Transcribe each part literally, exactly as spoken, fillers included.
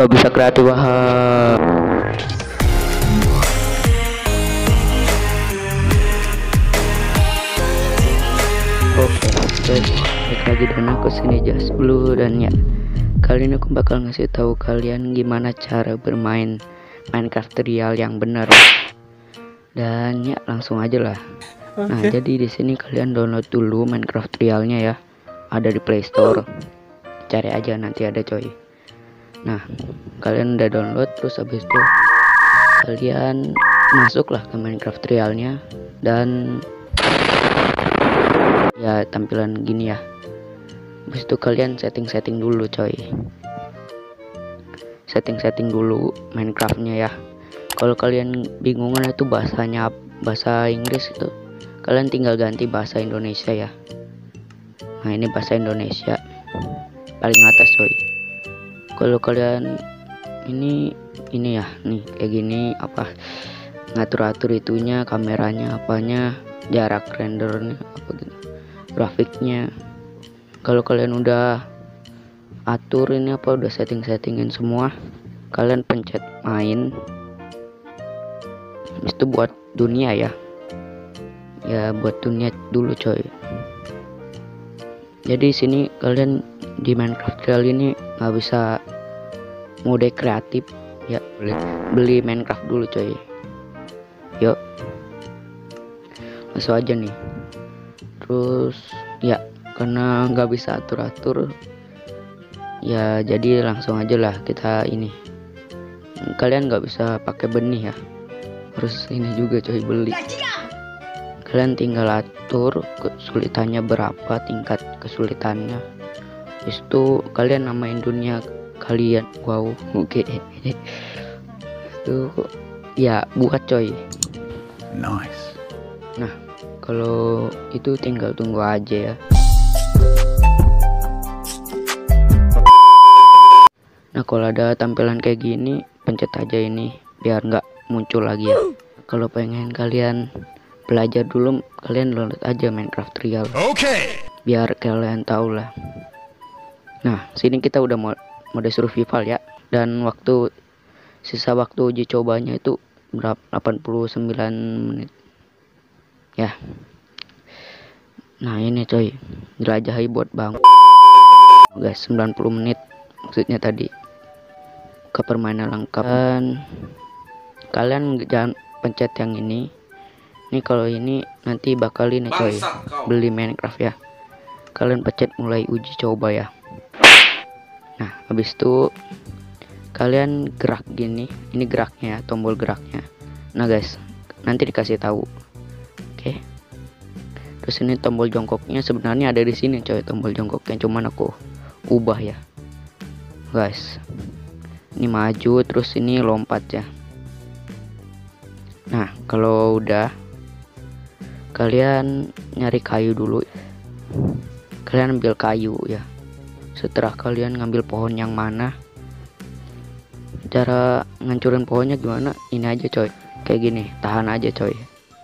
Gak bisa kreatif. Wah. Oke guys, balik lagi dan aku sini Just Blue, dan ya kali ini aku bakal ngasih tahu kalian gimana cara bermain Minecraft real yang benar. Dan ya langsung aja lah. Okay. Nah jadi di sini kalian download dulu Minecraft realnya ya, ada di Play Store. Cari aja nanti ada coy. Nah kalian udah download, terus habis itu kalian masuklah ke Minecraft realnya dan ya tampilan gini ya. Habis itu kalian setting-setting dulu coy. Setting-setting dulu Minecraftnya ya. Kalau kalian bingungan itu bahasanya bahasa Inggris, itu kalian tinggal ganti bahasa Indonesia ya. Nah ini bahasa Indonesia paling atas coy. Kalau kalian ini ini ya nih kayak gini, apa ngatur-atur itunya, kameranya apanya, jarak rendernya apa gitu, grafiknya. Kalau kalian udah atur ini apa, udah setting-settingin semua, kalian pencet main. Habis itu buat dunia ya. Ya buat dunia dulu coy. Jadi sini kalian di Minecraft real ini nggak bisa mode kreatif ya, beli, beli Minecraft dulu coy. Yuk langsung aja nih. Terus ya karena nggak bisa atur-atur ya, jadi langsung aja lah kita ini. Kalian nggak bisa pakai benih ya, harus ini juga coy, beli. Kalian tinggal atur kesulitannya berapa, tingkat kesulitannya. Habis itu kalian namain dunia kalian. Wow, oke. Okay. Itu ya buat coy. Nice. Nah kalau itu tinggal tunggu aja ya. Nah kalau ada tampilan kayak gini, pencet aja ini biar nggak muncul lagi ya. Kalau pengen kalian belajar dulu, kalian download aja Minecraft real. Oke. Okay. Biar kalian tahu lah. Nah sini kita udah mode survival ya, dan waktu sisa waktu uji cobanya itu berapa, delapan puluh sembilan menit ya. Nah ini coy, jelajahi buat bang guys, sembilan puluh menit maksudnya tadi. Ke permainan lengkap, dan kalian jangan pencet yang ini. Ini kalau ini nanti bakal ini coy, beli Minecraft ya. Kalian pencet mulai uji coba ya. Nah habis itu kalian gerak gini, ini geraknya, tombol geraknya. Nah guys nanti dikasih tahu. Oke. Terus ini tombol jongkoknya sebenarnya ada di sini coy, tombol jongkoknya, cuman aku ubah ya guys. Ini maju, terus ini lompat ya. Nah kalau udah, kalian nyari kayu dulu. Kalian ambil kayu ya. Setelah kalian ngambil pohon yang mana, cara ngancurin pohonnya gimana, ini aja coy, kayak gini, tahan aja coy.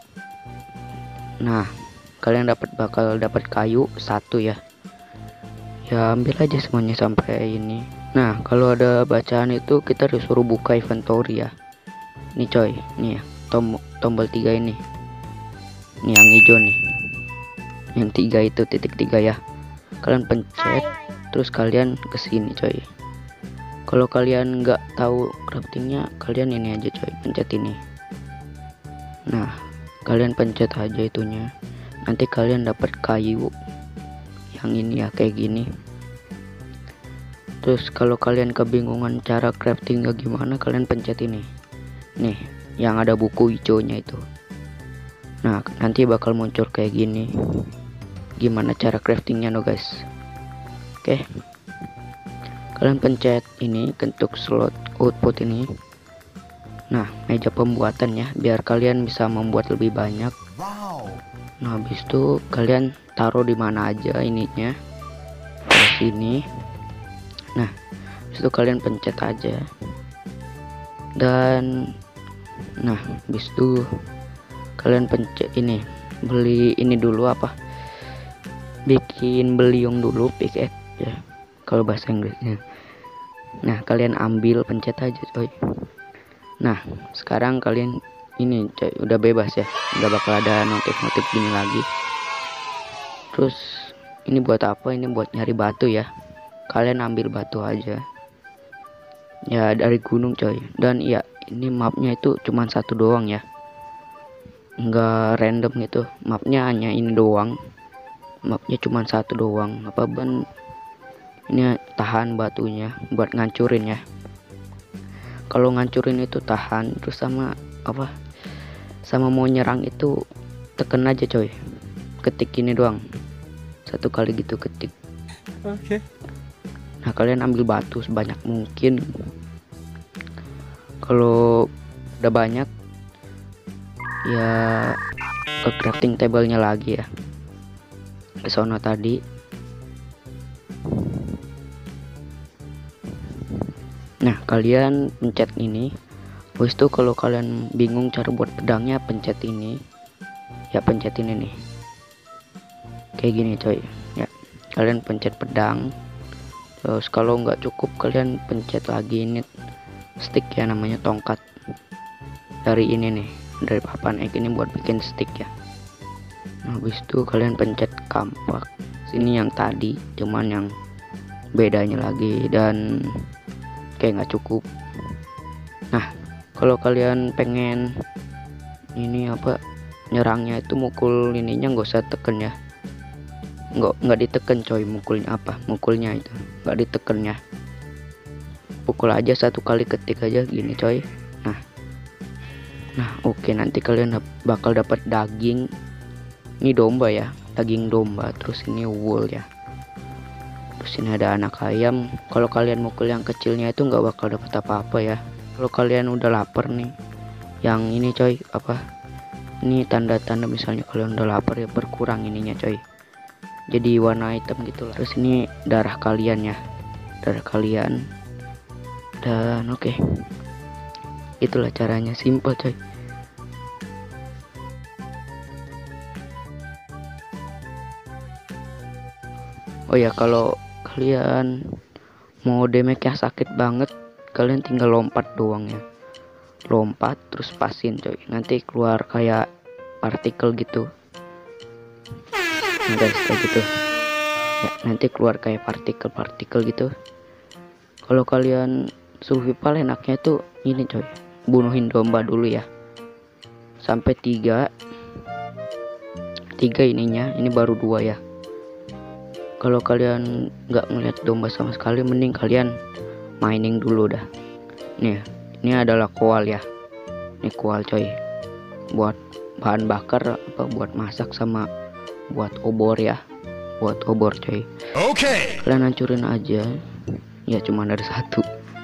Nah kalian dapat bakal dapat kayu satu ya. Ya ambil aja semuanya sampai ini. Nah kalau ada bacaan itu kita disuruh buka inventory ya. Ini coy, nih ya, tom tombol tiga ini. Ini yang hijau nih, yang tiga itu, titik tiga ya. Kalian pencet, terus kalian kesini coy. Kalau kalian nggak tahu craftingnya, kalian ini aja coy, pencet ini. Nah kalian pencet aja itunya, nanti kalian dapat kayu yang ini ya, kayak gini. Terus kalau kalian kebingungan cara craftingnya gimana, kalian pencet ini nih yang ada buku hijaunya itu. Nah nanti bakal muncul kayak gini, gimana cara craftingnya no guys. Oke, kalian pencet ini untuk slot output ini. Nah meja pembuatan ya, biar kalian bisa membuat lebih banyak. Nah habis itu kalian taruh di mana aja ininya, di sini. Nah habis itu kalian pencet aja, dan nah habis itu kalian pencet ini, beli ini dulu, apa, bikin beliung dulu, pickaxe ya kalau bahasa Inggrisnya. Nah, kalian ambil, pencet aja coy. Nah, sekarang kalian ini coy, udah bebas ya, nggak bakal ada notif-notif gini lagi. Terus ini buat apa? Ini buat nyari batu ya. Kalian ambil batu aja ya dari gunung coy. Dan ya, ini mapnya itu cuma satu doang ya, nggak random gitu. Mapnya hanya ini doang, mapnya cuma satu doang. Apa ban ini tahan batunya buat ngancurin ya. Kalau ngancurin itu tahan, terus sama apa, sama mau nyerang itu tekan aja coy, ketik ini doang satu kali gitu, ketik. Oke. Okay. Nah, kalian ambil batu sebanyak mungkin. Kalau udah banyak ya ke crafting table-nya lagi ya, ke sono tadi. Nah, kalian pencet ini. Habis itu kalau kalian bingung cara buat pedangnya, pencet ini ya, pencet ini nih, kayak gini coy ya. Kalian pencet pedang. Terus kalau nggak cukup, kalian pencet lagi ini stick ya, namanya tongkat. Dari ini nih, dari papan egg ini buat bikin stick ya. Nah, habis itu kalian pencet kampak. Sini yang tadi, cuman yang bedanya lagi, dan kayak nggak cukup. Nah, kalau kalian pengen ini apa, nyerangnya itu mukul ininya, nggak usah teken ya, nggak nggak diteken coy. Mukulnya apa, mukulnya itu nggak diteken ya, pukul aja satu kali, ketik aja gini coy. Nah nah oke, nanti kalian bakal dapat daging. Ini domba ya, daging domba. Terus ini wool ya. Terus ini ada anak ayam. Kalau kalian mukul yang kecilnya itu nggak bakal dapat apa-apa ya. Kalau kalian udah lapar nih, yang ini coy, apa ini tanda-tanda misalnya kalian udah lapar ya, berkurang ininya coy, jadi warna hitam gitu lah. Terus ini darah kalian ya, darah kalian. Dan oke, okay, itulah caranya, simple coy. Oh ya, kalau kalian mau damage-nya sakit banget, kalian tinggal lompat doang ya, lompat terus pasin coy, nanti keluar kayak partikel gitu. Nah guys, kayak gitu ya, nanti keluar kayak partikel-partikel gitu. Kalau kalian survival enaknya tuh ini coy, bunuhin domba dulu ya, sampai tiga tiga ininya, ini baru dua ya. Kalau kalian nggak ngeliat domba sama sekali, mending kalian mining dulu dah. Nih, ini adalah koal ya, ini koal coy, buat bahan bakar, apa buat masak sama buat obor ya, buat obor coy. Oke. Okay. Kalian hancurin aja ya, cuma ada satu.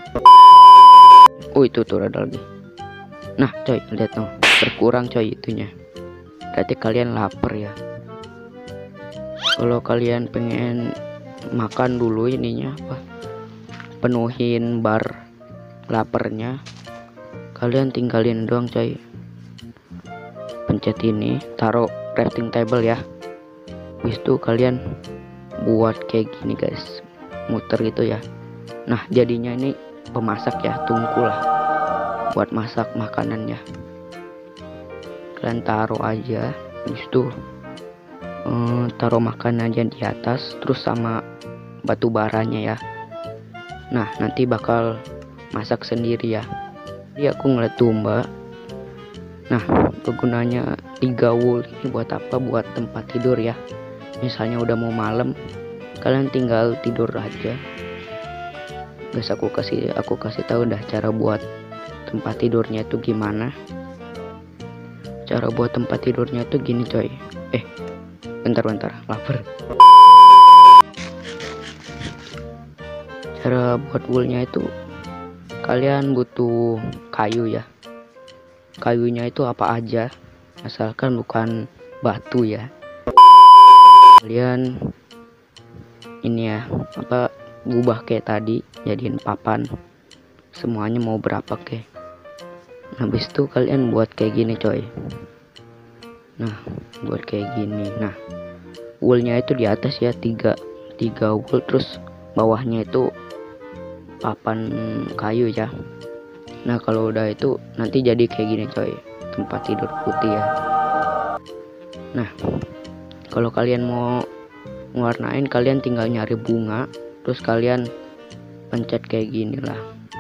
Oh itu tuh ada lagi. Nah coy, lihat tuh, berkurang coy itunya, berarti kalian lapar ya. Kalau kalian pengen makan dulu ininya apa, penuhin bar laparnya, kalian tinggalin doang coy, pencet ini, taruh crafting table ya. Habis itu kalian buat kayak gini guys, muter gitu ya. Nah jadinya ini pemasak ya, tungku lah buat masak makanan ya. Kalian taruh aja, habis itu um, taruh makanan aja di atas, terus sama batu baranya ya. Nah nanti bakal masak sendiri ya. Jadi aku ngeliat domba. Nah kegunanya tiga wool ini buat apa, buat tempat tidur ya. Misalnya udah mau malam, kalian tinggal tidur aja. Guys, aku kasih aku kasih tahu dah cara buat tempat tidurnya itu gimana. Cara buat tempat tidurnya itu gini coy. Eh bentar-bentar, lapar. Cara buat woolnya itu kalian butuh kayu ya. Kayunya itu apa aja, asalkan bukan batu ya. Kalian ini ya, apa ubah kayak tadi, jadiin papan. Semuanya mau berapa kek. Habis itu kalian buat kayak gini coy. Nah buat kayak gini. Nah woolnya itu di atas ya, tiga tiga wool, terus bawahnya itu papan kayu ya. Nah kalau udah itu nanti jadi kayak gini coy, tempat tidur putih ya. Nah kalau kalian mau warnain, kalian tinggal nyari bunga, terus kalian pencet kayak gini lah.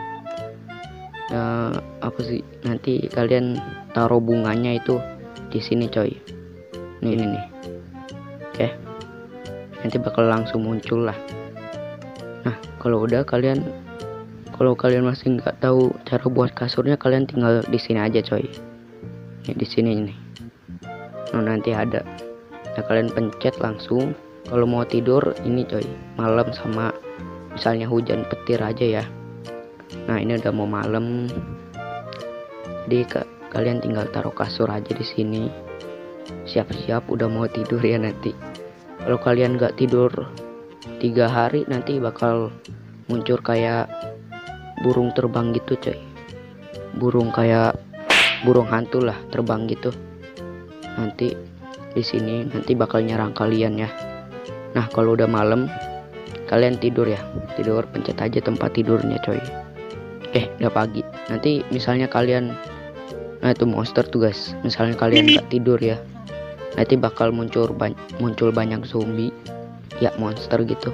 Nah, apa sih, nanti kalian taruh bunganya itu di sini coy. Nih ini nih. Oke. Nanti bakal langsung muncul lah. Nah, kalau udah kalian kalau kalian masih nggak tahu cara buat kasurnya, kalian tinggal di sini aja coy. Nih di sini nih. Nah, nanti ada. Nah, kalian pencet langsung. Kalau mau tidur ini coy, malam sama misalnya hujan petir aja ya. Nah, ini udah mau malam. Jadi ke, kalian tinggal taruh kasur aja di sini. Siap-siap udah mau tidur ya nanti. Kalau kalian nggak tidur tiga hari, nanti bakal muncul kayak burung terbang gitu coy. Burung kayak burung hantu lah, terbang gitu. Nanti di sini nanti bakal nyerang kalian ya. Nah kalau udah malam, kalian tidur ya, tidur, pencet aja tempat tidurnya coy. Eh udah pagi. Nanti misalnya kalian, nah itu monster tuh guys, misalnya kalian nggak tidur ya, nanti bakal muncul banyak muncul banyak zombie ya, monster gitu.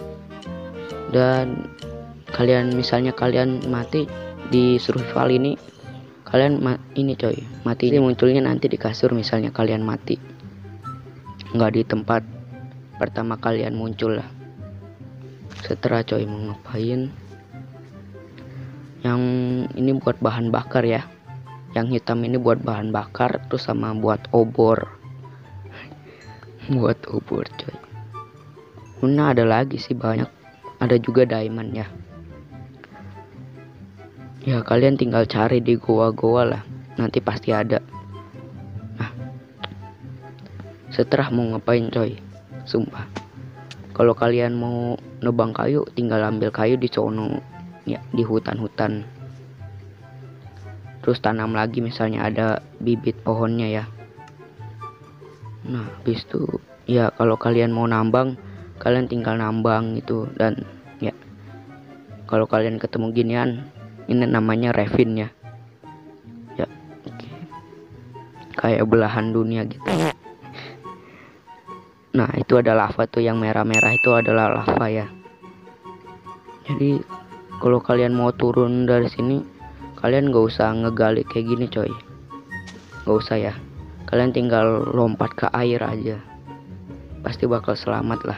Dan kalian misalnya kalian mati di survival ini, kalian ma ini coy, mati ini munculnya nanti di kasur. Misalnya kalian mati, nggak di tempat pertama kalian muncul lah. Setelah coy mau ngapain, yang ini buat bahan bakar ya, yang hitam ini buat bahan bakar, terus sama buat obor. Buat obor coy. Nah ada lagi sih banyak, ada juga diamond ya. Ya kalian tinggal cari di goa-goa lah, nanti pasti ada. Nah setelah mau ngapain coy, sumpah, kalau kalian mau nebang kayu, tinggal ambil kayu di sono ya, di hutan-hutan. Terus tanam lagi misalnya ada bibit pohonnya ya. Nah habis itu ya kalau kalian mau nambang, kalian tinggal nambang gitu. Dan ya kalau kalian ketemu ginian, ini namanya ravin ya. Ya oke. Kayak belahan dunia gitu. Nah itu ada lava tuh, yang merah-merah itu adalah lava ya. Jadi kalau kalian mau turun dari sini, kalian gak usah ngegali kayak gini coy, gak usah ya. Kalian tinggal lompat ke air aja, pasti bakal selamat lah.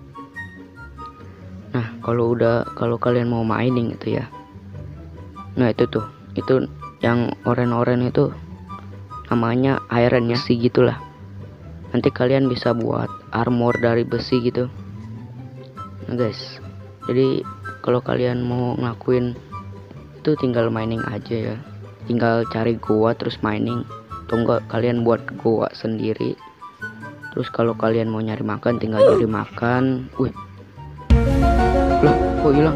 Nah kalau udah, kalau kalian mau mining itu ya, nah itu tuh, itu yang oren-oren itu namanya ironnya sih gitulah. Nanti kalian bisa buat armor dari besi gitu. Nah guys, jadi kalau kalian mau ngelakuin itu tinggal mining aja ya, tinggal cari goa terus mining. Atau enggak kalian buat goa sendiri. Terus kalau kalian mau nyari makan, tinggal nyari makan. Wih, loh kok hilang?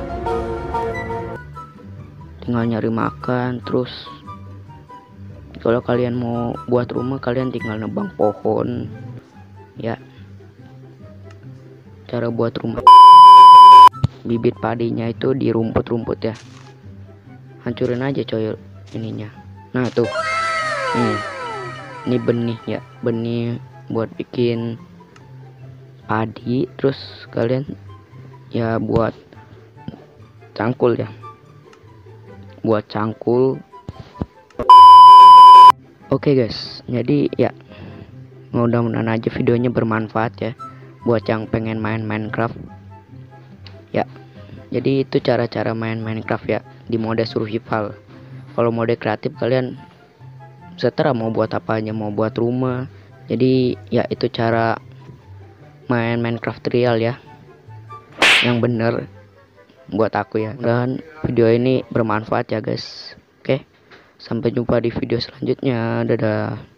Tinggal nyari makan. Terus kalau kalian mau buat rumah, kalian tinggal nebang pohon ya. Cara buat rumah, bibit padinya itu di rumput-rumput ya, hancurin aja coy ininya. Nah tuh, nih ini benih ya, benih buat bikin padi. Terus kalian ya buat cangkul ya, buat cangkul. Oke okay guys, jadi ya mudah-mudahan aja videonya bermanfaat ya buat yang pengen main Minecraft ya. Jadi itu cara-cara main Minecraft ya di mode survival. Kalau mode kreatif kalian seterah mau buat apa aja, mau buat rumah. Jadi ya itu cara main Minecraft real ya, yang bener buat aku ya. Dan video ini bermanfaat ya guys. Oke, sampai jumpa di video selanjutnya. Dadah.